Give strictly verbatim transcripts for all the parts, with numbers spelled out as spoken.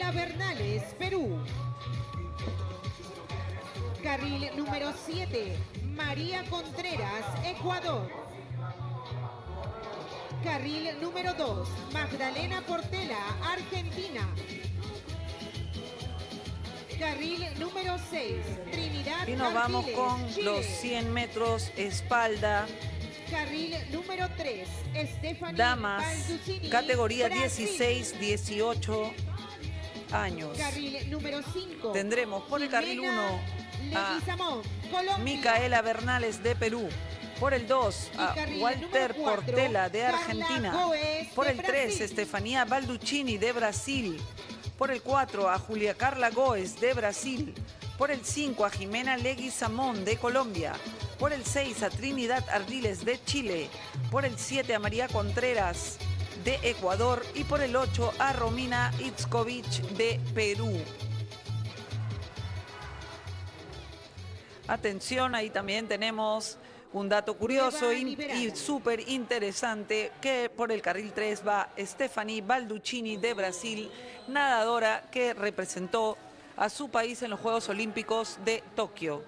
Micaela Bernales, Perú. Carril número siete, María Contreras, Ecuador. Carril número dos, Magdalena Portela, Argentina. Carril número seis, Trinidad Y nos vamos Ardiles, con Chile. los cien metros espalda. Carril número tres, Stephanie Damas, Balducini, categoría Brasil. dieciséis dieciocho años. Carril número cinco. Tendremos por el carril uno a Leguizamón, Colombia. Micaela Bernales de Perú. Por el dos a Walter cuatro, Portela de Carla Argentina. Goes Por de el tres, Brasil. Estefanía Balducini de Brasil. Por el cuatro, a Julia Carla Goes de Brasil. Por el cinco, a Jimena Leguizamón de Colombia. Por el seis, a Trinidad Ardiles de Chile. Por el siete, a María Contreras de Ecuador. Y por el ocho, a Romina Itzkovich de Perú. Atención, ahí también tenemos un dato curioso y, y súper interesante, que por el carril tres va Stephanie Balducini de Brasil, nadadora que representó a su país en los Juegos Olímpicos de Tokio.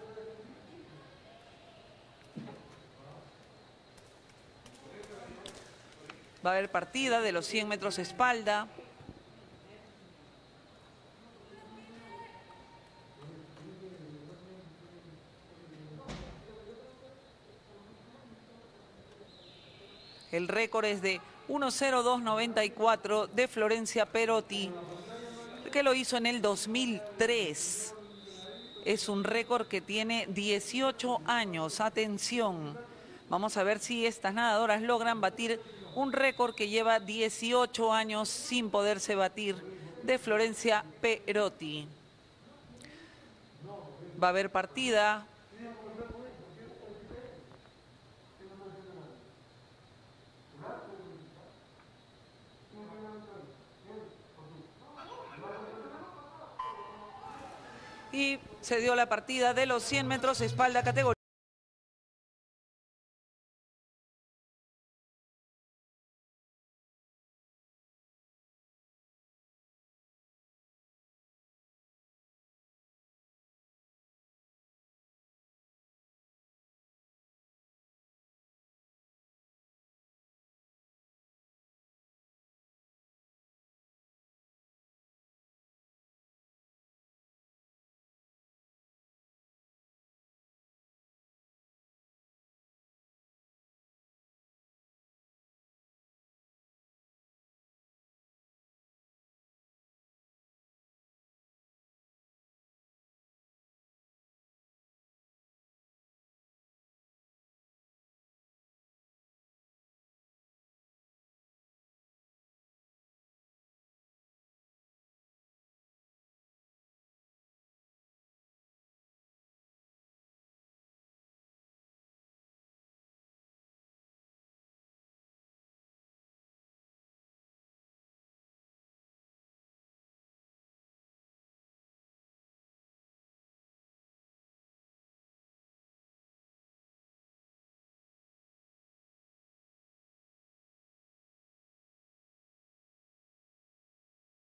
Va a haber partida de los cien metros espalda. El récord es de uno cero dos noventa y cuatro de Florencia Perotti, que lo hizo en el dos mil tres. Es un récord que tiene dieciocho años. Atención, vamos a ver si estas nadadoras logran batir un récord que lleva dieciocho años sin poderse batir, de Florencia Perotti. Va a haber partida. Y se dio la partida de los cien metros espalda categoría.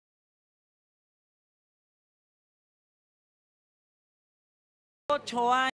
Ocho años.